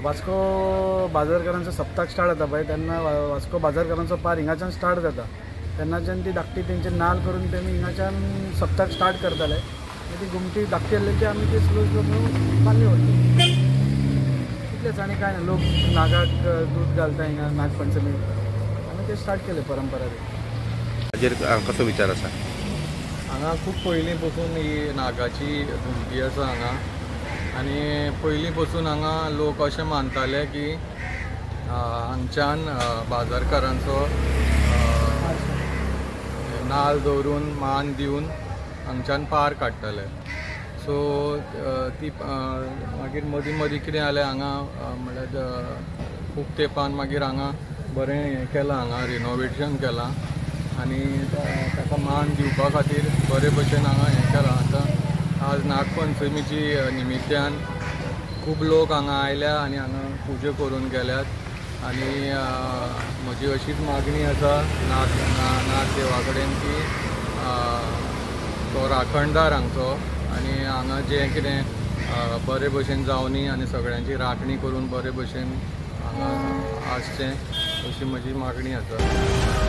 Vasco बाजारकारांचो सप्ताक start जाता पळय तेन्ना वास्को बाजारकारांचो पार हिंगाच्यान स्टार्ट जाता तेन्नाच्यान ती धाकटी तेंचे नाल करून तेमी हिंगाच्यान सप्ताक स्टार्ट करताले ती घुमटी धाकटी आसली ती आमी ती स्लो स्लो बांदली वरता इतलेंच आनी कांय ना लोक नागाक दूध घालता हिंगा नागपंचमी आमी ते स्टार्ट केले परंपरा हाजेर कसो विचार आसा? हांगा खूब पयलीं पसून ही नागाची घुमटी आसा हांगा आनी पयलीं पसून हांगा लोक अशें मानताले की हांगच्यान बाजारकारांचो नाल दवरून मान दिवन हांगच्यान पार काडटाले सो ती मागीर मदीं मदीं कितें जालें हांगा म्हणल्यार खूब तेंपान मागीर हांगा बरें हें केलां हांगा रिनोवेशन केलां आनी ताका मान दिवपा खातीर बरे भशेन हांगा हें केलां आतां आज नागपंचमीची निमित्यान खूब लोक हांगा आयल्या आनी हांगा पुजा करून गेल्यात आनी म्हजी अशीच मागणी आसा नाग देवा कडेन की तो राखणदार हांगचो आनी हांगा जें कितें बरे भशेन जावनी आनी सगळ्यांची राखणी करून बरे भशेन हांगा आसचें अशी म्हजी मागणी आसा.